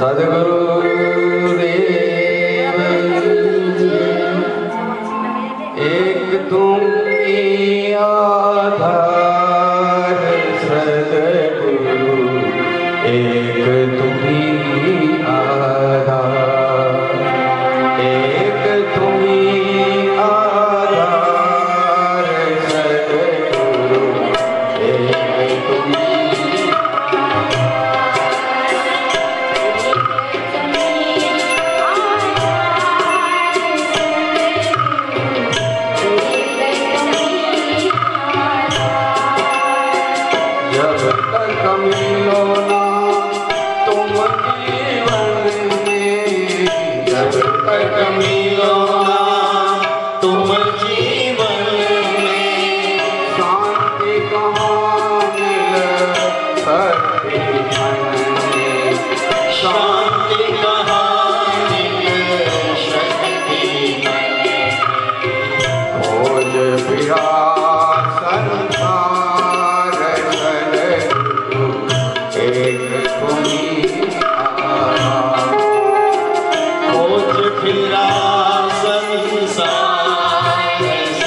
सद्गुरु देव एक तुम ही आधार सद्गुरु एक तुम ही आधार एक तुम ही आधार सद्गुरु एक तुम ही मिलो ना तुम जीवन में जब तक मिलो ना तुम जीवन में शांति कहाँ मिल सकती मन में शांति कहाँ मिल सकती खोज फिरा संसार एक तुम्ही खोज फिरा संसार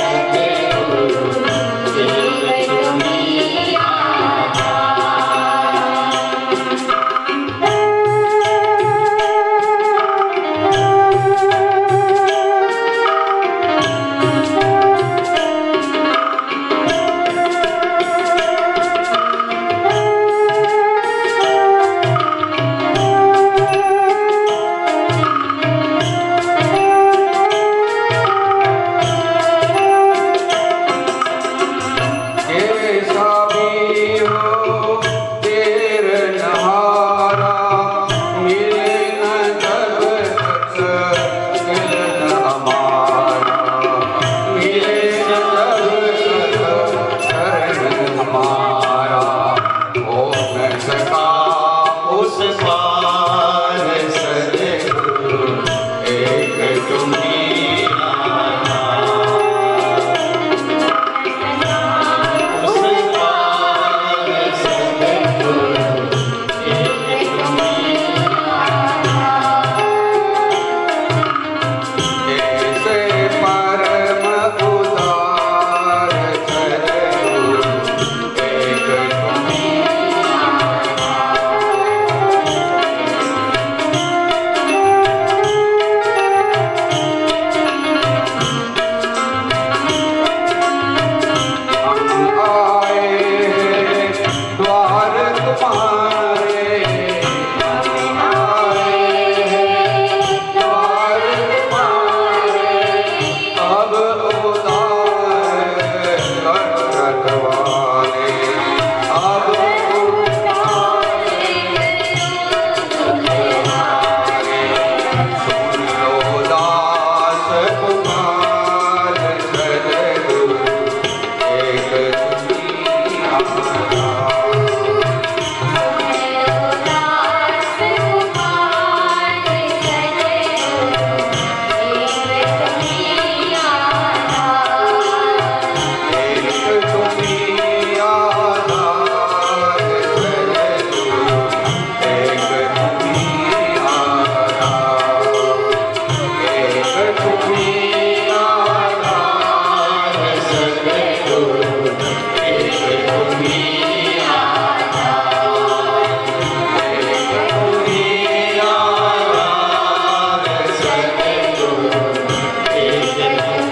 सद्गुरु एक तुम्ही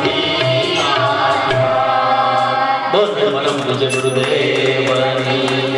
गुरुदेव